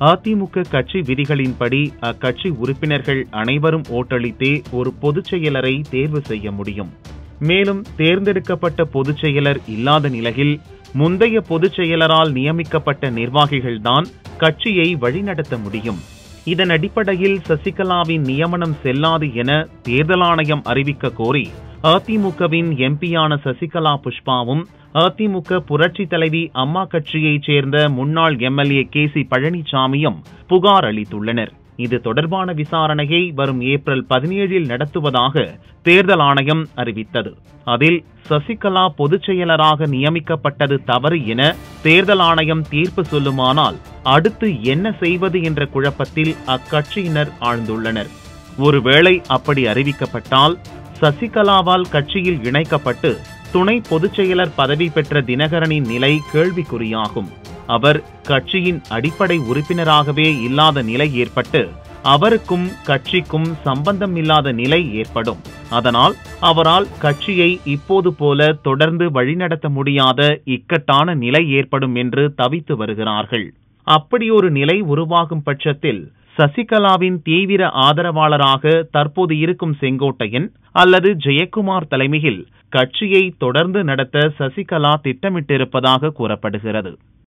அதிமுக கட்சி விதிகளின்படி அக்கட்சி உறுப்பினர்கள் அனைவரும் ஓட்டளித்தே ஒரு பொதுச் செயலரை தேர்வு செய்ய முடியும். மேலும் தேர்ந்தெடுக்கப்பட்ட பொதுச் செயலர் இல்லாத நிலையில் முந்தைய பொதுச் செயலரால் நியமிக்கப்பட்ட நிர்வாகிகள்தான் கட்சியை வழிநடத்த முடியும். இதன் அடிப்படையில் சசிகலாவின் நியமனம் செல்லாது என தேர்தல் ஆணையம் அறிவிக்க கோரி அதிமுகவின் எம்பியான சசிகலா புஷ்பாவும் அதிமுக புரட்சி தலைவி அம்மா கட்சியைச் சேர்ந்த முன்னாள் எம்எல்ஏ KC பழனிசாமியும் புகார் அளித்துள்ளனர். இது தொடர்பான விசாரணையை வரும் ஏப்ரல் 17 நடத்துவதாக தேர்தல் ஆணையம் அறிவித்தது. அதில் சசிகலா பொதுச் செயலராக நியமிக்கப்பட்டது தவறு என தேர்தல் ஆணையம் தீர்ப்பு சொல்லுமானால் அடுத்து என்ன செய்வது என்ற குழப்பத்தில் அக்கட்சியினர் ஆழ்ந்துள்ளனர். ஒருவேளை அப்படி அறிவிக்கப்பட்டால் சசிகலாவால் கட்சியில் இணைக்கப்பட்டு துணை பொதுச் செயலர் பதவி பெற்ற தினகரனின் நிலை கேள்விக்குறியாகும். அவர் கட்சியின் அடிப்படை உறுப்பினராகவே இல்லாத நிலை ஏற்பட்டு அவருக்கும் கட்சிக்கும் சம்பந்தம் இல்லாத நிலை ஏற்படும். அதனால் அவரால் கட்சியை இப்போது போல தொடர்ந்து வழிநடத்த முடியாத இக்கட்டான நிலை ஏற்படும் என்று தவித்து வருகிறார்கள். அப்படி ஒரு நிலை உருவாகும் பட்சத்தில் சசிகலாவின் தீவிர ஆதரவாளராக தற்போது இருக்கும் செங்கோட்டையன் அல்லது ஜெயக்குமார் தலைமையில் கட்சியை தொடர்ந்து நடத்த சசிகலா திட்டமிட்டிருப்பதாக கூறப்படுகிறது.